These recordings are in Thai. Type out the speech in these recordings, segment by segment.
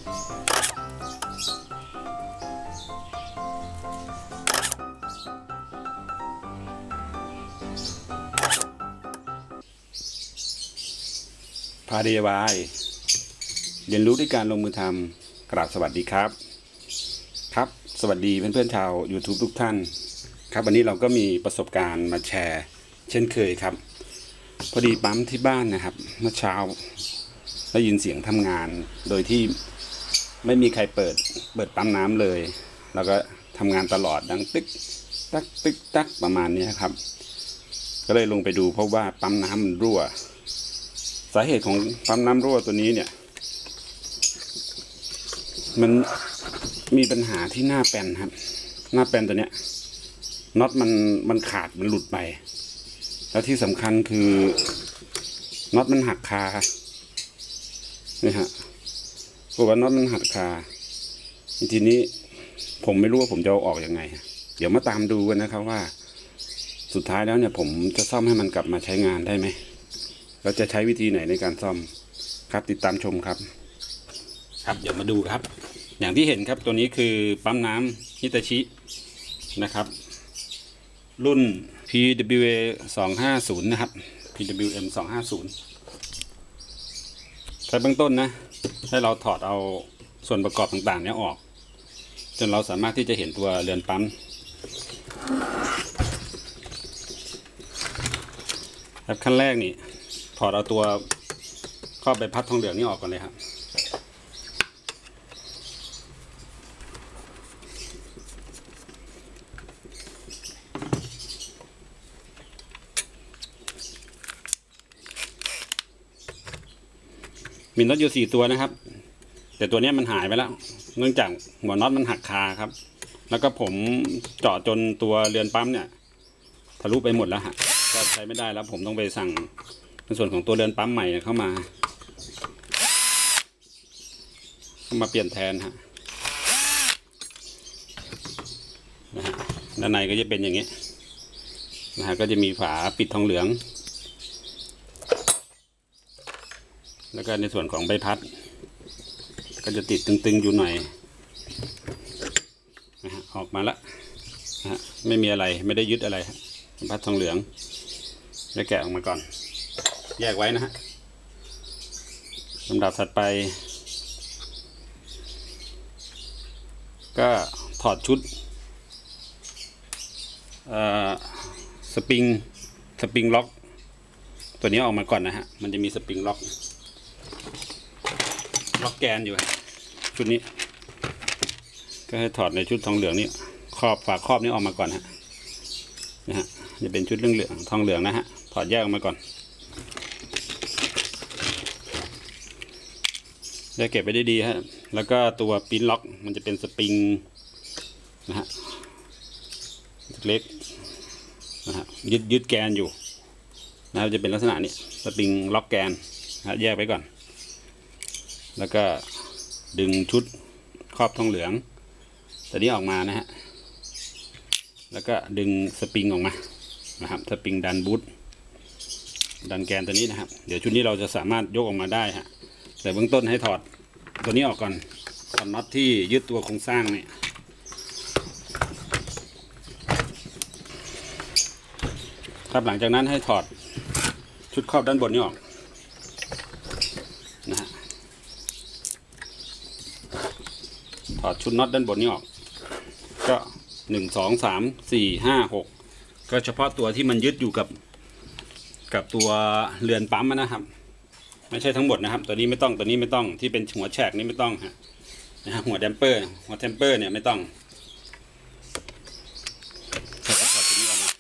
พา DIY เรียนรู้ด้วยการลงมือทำกราบสวัสดีครับสวัสดีเพื่อนๆชาว YouTube ทุกท่านครับวันนี้เราก็มีประสบการณ์มาแชร์เช่นเคยครับพอดีปั๊มที่บ้านนะครับเมื่อเช้าได้ยินเสียงทำงานโดยที่ไม่มีใครเปิดปั๊มน้ำเลยแล้วก็ทำงานตลอดดังตึกตักตึกตักประมาณนี้ครับก็เลยลงไปดูเพราะว่าปั๊มน้ำมันรั่วสาเหตุของปั๊มน้ำรั่วตัวนี้เนี่ยมันมีปัญหาที่หน้าแปนครับหน้าแปนตัวเนี้ยน็อตมันขาดมันหลุดไปแล้วที่สำคัญคือน็อตมันหักคานี่ฮะเพราะว่าน็อตมันหักคาทีนี้ผมไม่รู้ว่าผมจะเอาออกยังไงเดี๋ยวมาตามดูกันนะครับว่าสุดท้ายแล้วเนี่ยผมจะซ่อมให้มันกลับมาใช้งานได้ไหมเราจะใช้วิธีไหนในการซ่อมครับติดตามชมครับเดี๋ยวมาดูครับอย่างที่เห็นครับตัวนี้คือปั๊มน้ำฮิตาชินะครับรุ่น PWA 250นะครับ PWM 250ขั้นเบื้องต้นนะให้เราถอดเอาส่วนประกอบต่างๆนี้ออกจนเราสามารถที่จะเห็นตัวเรือนปั๊มครับขั้นแรกนี่ถอดเอาตัวครอบใบพัดทองเหลืองนี่ออกก่อนเลยครับมีน็อตอยู่4ตัวนะครับแต่ตัวนี้มันหายไปแล้วเนื่องจากหัวน็อตมันหักคาครับแล้วก็ผมเจาะจนตัวเรือนปั๊มเนี่ยทะลุไปหมดแล้วฮะก็ใช้ไม่ได้แล้วผมต้องไปสั่งในส่วนของตัวเรือนปั๊มใหม่เข้ามาเปลี่ยนแทนฮะนะฮะด้านในก็จะเป็นอย่างนี้นะฮะก็จะมีฝาปิดทองเหลืองแล้วก็ในส่วนของใบพัดก็จะติดตึงๆอยู่หน่อยนะฮะออกมาละนะฮะไม่มีอะไรไม่ได้ยึดอะไรใบพัดทองเหลืองจะแกะออกมาก่อนแยกไว้นะฮะลำดับถัดไปก็ถอดชุดสปริงล็อกตัวนี้ออกมาก่อนนะฮะมันจะมีสปริงล็อกแกนอยู่ชุดนี้ก็ให้ถอดในชุดทองเหลืองนี่ฝาครอบนี้ออกมาก่อนฮะนะฮะจะเป็นชุดเหลืองทองเหลืองนะฮะถอดแยกออกมาก่อนได้เก็บไว้ได้ดีฮะแล้วก็ตัวปิ้นล็อกมันจะเป็นสปริงนะฮะเล็กนะฮะยึดแกนอยู่นะจะเป็นลักษณะนี้สปริงล็อกแกนนะแยกไว้ก่อนแล้วก็ดึงชุดครอบทองเหลืองตัวนี้ออกมานะฮะแล้วก็ดึงสปริงออกมานะครับสปริงดันบูทดันแกนตัวนี้นะครับเดี๋ยวชุดนี้เราจะสามารถยกออกมาได้ฮะแต่เบื้องต้นให้ถอดตัวนี้ออกก่อนถอดน็อตที่ยึดตัวโครงสร้างเนี่ยครับหลังจากนั้นให้ถอดชุดครอบด้านบนนี้ออกนะฮะถอดชุดน็อตด้านบนนี้ออกก็1 2 3 4 5 6ก็เฉพาะตัวที่มันยึดอยู่กับตัวเรือนปั๊มนะครับไม่ใช่ทั้งหมดนะครับตัวนี้ไม่ต้องที่เป็นหัวแฉกนี้ไม่ต้องฮะนะฮะหัวเทมเปอร์เนี่ยไม่ต้องถอดตัวนี้ออกมา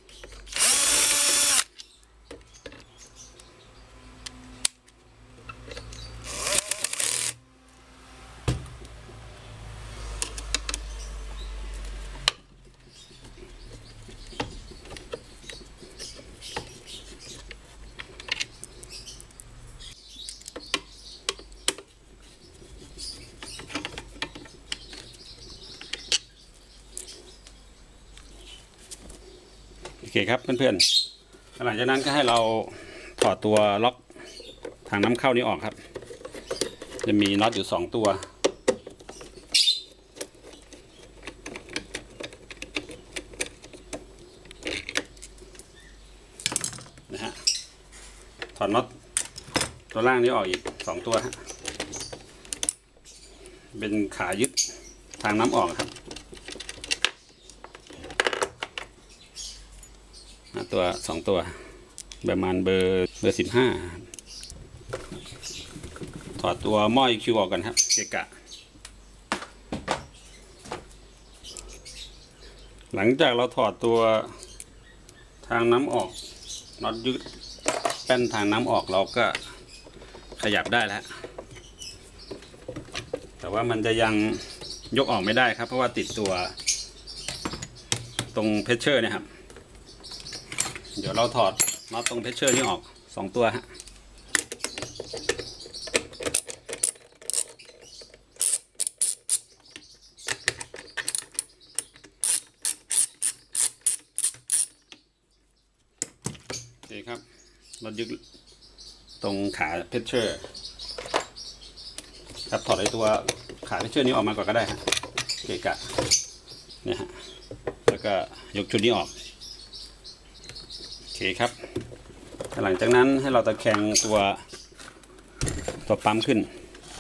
โอเคครับเพื่อนๆหลังจากนั้นก็ให้เราถอดตัวล็อกทางน้ำเข้านี้ออกครับจะมีน็อตอยู่2ตัวนะฮะถอดน็อตตัวล่างนี้ออกอีก2ตัวฮะเป็นขายึดทางน้ำออกครับตัว2ตัวประมาณเบอร์15ถอดตัวหม้อ EQ ออกกันครับเกะกะหลังจากเราถอดตัวทางน้ำออกน็อตยึดแป้นทางน้ำออกเราก็ขยับได้แล้วแต่ว่ามันจะยังยกออกไม่ได้ครับเพราะว่าติดตัวตรงเพชเชอร์นะครับเดี๋ยวเราถอดน็อตตรงเพชเชอร์นี้ออก2ตัวฮะโอเคครับเรายึดตรงขาเพชเชอร์ครับถอดไอ้ตัวขาเพชเชอร์นี้ออกมาก่อนก็ได้ฮะเกะกะเนี่ยฮะแล้วก็ยกชุดนี้ออกโอเคครับหลังจากนั้นให้เราตะแคงตัวปั๊มขึ้น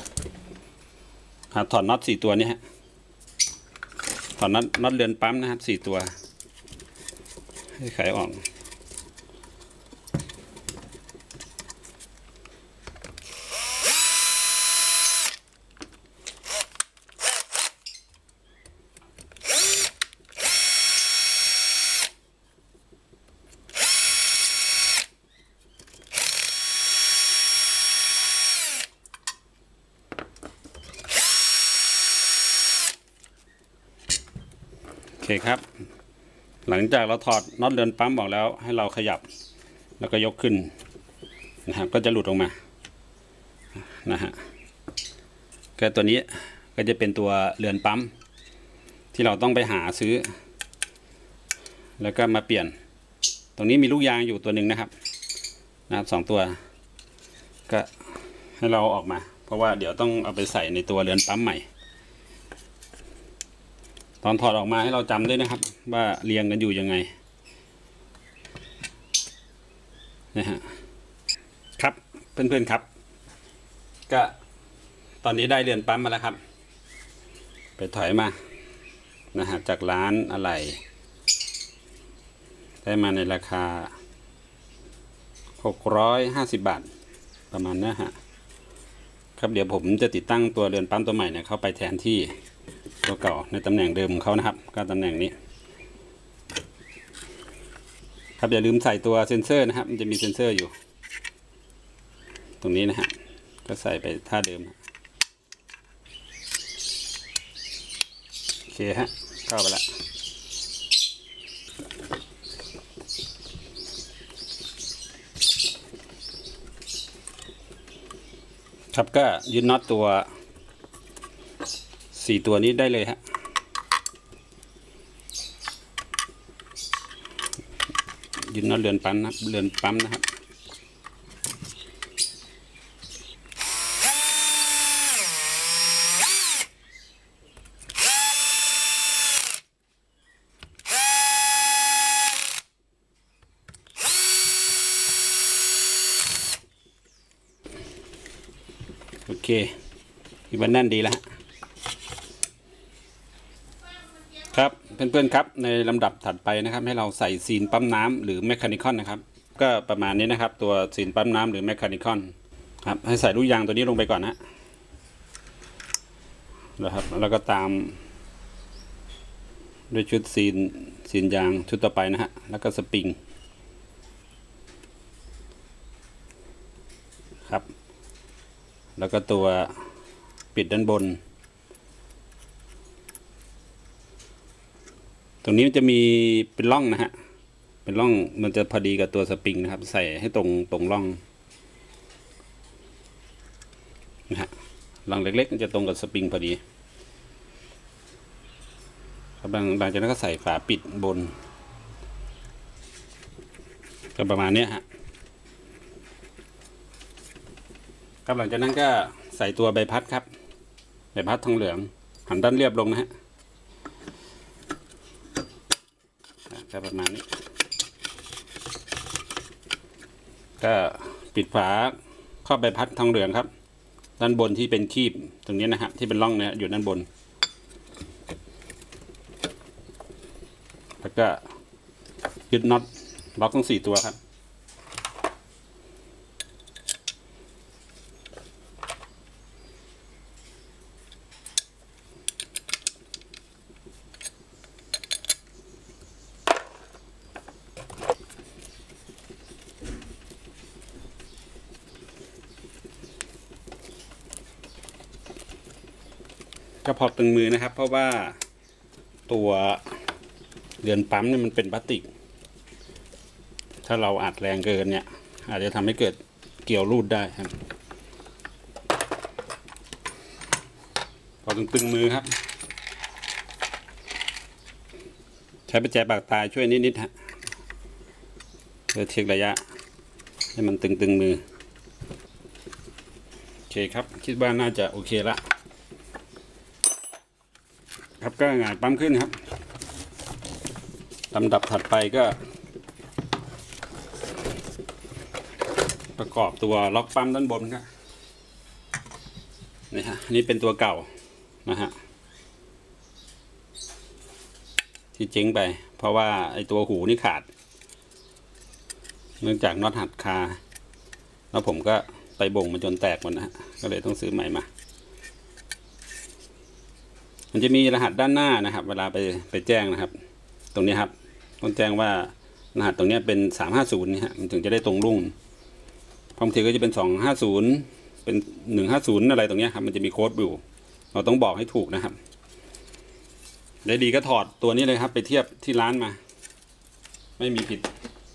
ถอดน็อต4ตัวนี้ฮะถอดน็อตเรือนปั๊มนะครับ4ตัวให้ไขออกโอเคครับหลังจากเราถอดน็อตเรือนปั๊มออกแล้วให้เราขยับแล้วก็ยกขึ้นนะครับก็จะหลุดออกมานะฮะก็ตัวนี้ก็จะเป็นตัวเรือนปั๊มที่เราต้องไปหาซื้อแล้วก็มาเปลี่ยนตรงนี้มีลูกยางอยู่ตัวหนึ่งนะครับ2ตัวก็ให้เราออกมาเพราะว่าเดี๋ยวต้องเอาไปใส่ในตัวเรือนปั๊มใหม่ตอนถอดออกมาให้เราจำด้วยนะครับว่าเรียงกันอยู่ยังไงนะฮะครับเพื่อนๆครับก็ตอนนี้ได้เรือนปั๊มมาแล้วครับไปถอยมานะฮะจากร้านอะไรได้มาในราคา650 บาทประมาณนี้ฮะครับเดี๋ยวผมจะติดตั้งตัวเรือนปั๊มตัวใหม่เนี่ยเข้าไปแทนที่ตัวเก่าในตำแหน่งเดิมของเขานะครับก็ตำแหน่งนี้ครับอย่าลืมใส่ตัวเซ็นเซอร์นะครับมันจะมีเซ็นเซอร์อยู่ตรงนี้นะฮะก็ใส่ไปท่าเดิมโอเคฮะเข้าไปละครับก็ยึดน็อตตัว4ตัวนี้ได้เลยฮะยึดน็อตเรือนปั๊มนะเรือนปั๊มนะครับโอเคอีกวันนั่นดีแล้วครับเพื่อนๆครับในลำดับถัดไปนะครับให้เราใส่ซีนปั๊มน้ำหรือแมคคานิคอนนะครับก็ประมาณนี้นะครับตัวซีนปั๊มน้ำหรือแมคคานิคอนครับให้ใส่ลูกยางตัวนี้ลงไปก่อนนะครับแล้วก็ตามด้วยชุดซีนยางชุดต่อไปนะฮะแล้วก็สปริงครับแล้วก็ตัวปิดด้านบนตรงนี้มันจะมีเป็นร่องนะฮะเป็นร่องมันจะพอดีกับตัวสปริงนะครับใส่ให้ตรงร่องนะฮะร่องเล็กๆมันจะตรงกับสปริงพอดีครับหลังจากนั้นก็ใส่ฝาปิดบนก็ประมาณนี้ฮะครับหลังจากนั้นก็ใส่ตัวใบพัดครับใบพัดทองเหลืองหันด้านเรียบลงนะฮะก็ประมาณนี้ก็ปิดฝาครอบใบพัดทองเหลืองครับด้านบนที่เป็นคีบตรงนี้นะครับที่เป็นร่องเนี่ยอยู่ด้านบนแล้วก็ยึดน็อตล็อกทั้ง4ตัวครับก็พอตึงมือนะครับเพราะว่าตัวเรือนปั๊มเนี่ยมันเป็นพลาสติกถ้าเราอัดแรงเกินเนี่ยอาจจะทำให้เกิดเกี่ยวรูดได้ครับพอตึงมือครับใช้ประแจปากตายช่วยนิดๆฮะเพื่อเช็คระยะให้มันตึงมือโอเคครับคิดว่าน่าจะโอเคละครับก็หงายปั๊มขึ้นครับลำดับถัดไปก็ประกอบตัวล็อกปั๊มด้านบนครับนี่ฮะนี่เป็นตัวเก่านะฮะที่เจ๊งไปเพราะว่าไอตัวหูนี่ขาดเนื่องจากน็อตหักคาแล้วผมก็ไปบ่งมันจนแตกหมดนะฮะก็เลยต้องซื้อใหม่มามันจะมีรหัสด้านหน้านะครับเวลาไปแจ้งนะครับตรงนี้ครับต้องแจ้งว่ารหัสตรงนี้เป็น350นี่ฮะมันถึงจะได้ตรงรุ่งบางทีก็จะเป็น250เป็น150อะไรตรงนี้ครับมันจะมีโค้ดอยู่เราต้องบอกให้ถูกนะครับได้ดีก็ถอดตัวนี้เลยครับไปเทียบที่ร้านมาไม่มีผิด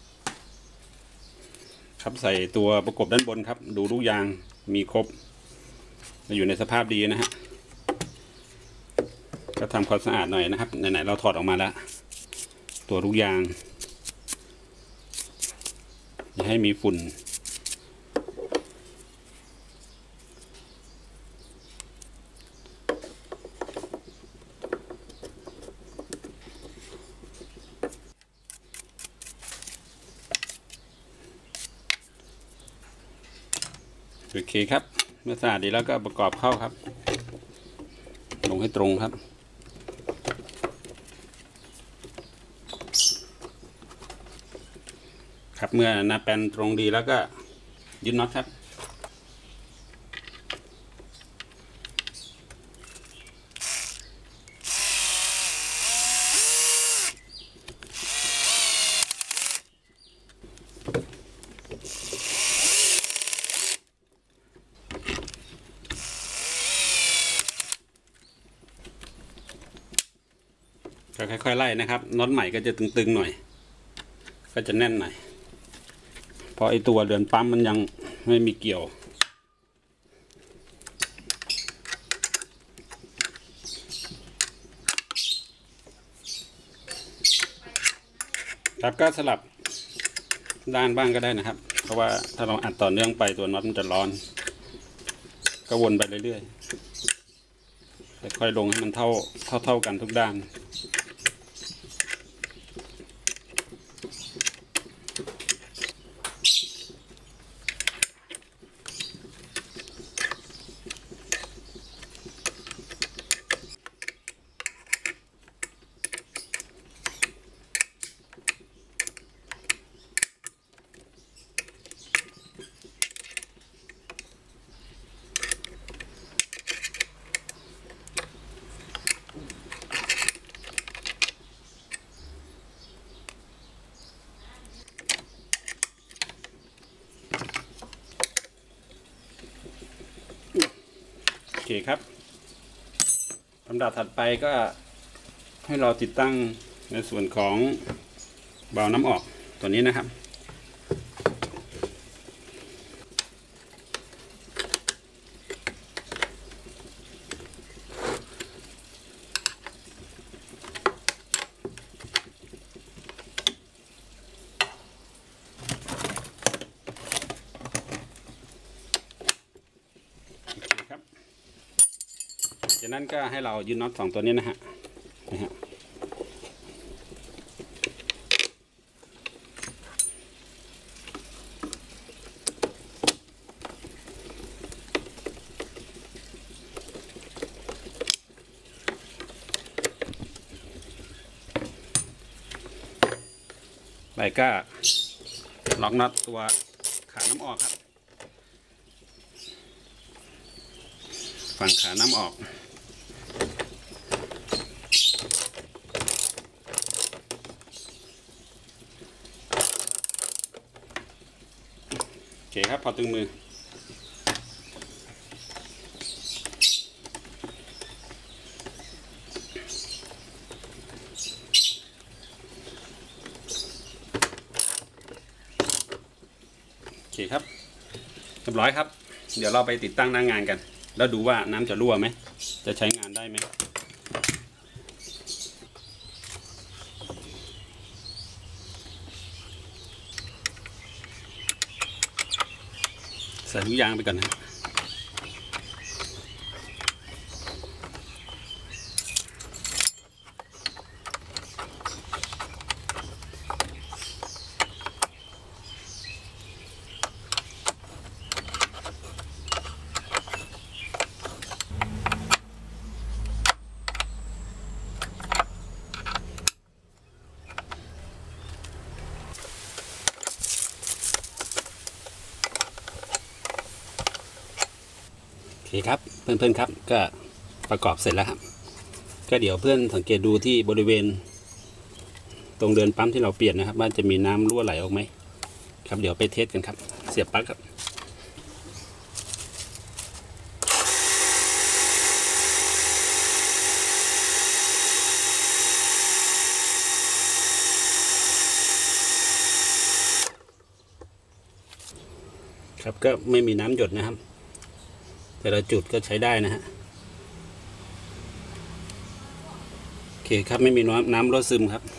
ครับใส่ตัวประกบด้านบนครับดูลูกยางมีครบอยู่ในสภาพดีนะฮะก็ทำความสะอาดหน่อยนะครับไหนๆเราถอดออกมาแล้วตัวลูกยางอย่าให้มีฝุ่นโอเคครับเมื่อสะอาดดีแล้วก็ประกอบเข้าครับลงให้ตรงครับครับเมื่อหน้าแป้นตรงดีแล้วก็ยึดน็อตครับก็ค่อยๆไล่นะครับน็อตใหม่ก็จะตึงๆหน่อยก็จะแน่นหน่อยเพราะไอตัวเรือนปั๊มมันยังไม่มีเกี่ยวครับก็สลับด้านบ้างก็ได้นะครับเพราะว่าถ้าเราอัดต่อเนื่องไปตัวน็อตมันจะร้อนก็วนไปเรื่อยๆค่อยๆลงให้มันเท่ากันทุกด้านโอเคครับลำดับถัดไปก็ให้เราติดตั้งในส่วนของวาล์วน้ำออกตัวนี้นะครับโอเคครับจากนั้นก็ให้เรายืนน็อต2ตัวนี้นะฮะไปก็ล็อกน็อตตัวขาน้ำออกครับฝั่งขาน้ำออกโอเคครับพอตึงมือโอเคครับเรียบร้อยครับเดี๋ยวเราไปติดตั้งหน้างานกันแล้วดูว่าน้ำจะรั่วไหมจะใช้งานได้ไหมใส่ลูกยางไปก่อนนะโอเคครับเพื่อนๆครับก็ประกอบเสร็จแล้วครับก็เดี๋ยวเพื่อนสังเกตดูที่บริเวณตรงเดินปั๊มที่เราเปลี่ยนนะครับว่าจะมีน้ำรั่วไหลออกไหมครับเดี๋ยวไปเทสกันครับเสียบปลั๊กครับก็ไม่มีน้ำหยดนะครับแต่ละจุดก็ใช้ได้นะฮะโอเคครับไม่มีน้ำรั่วซึมครับ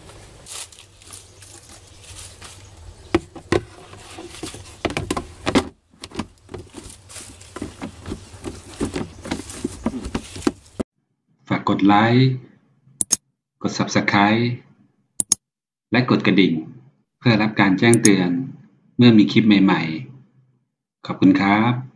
ฝากกดไลค์กด Subscribe และกดกระดิ่งเพื่อรับการแจ้งเตือนเมื่อมีคลิปใหม่ๆขอบคุณครับ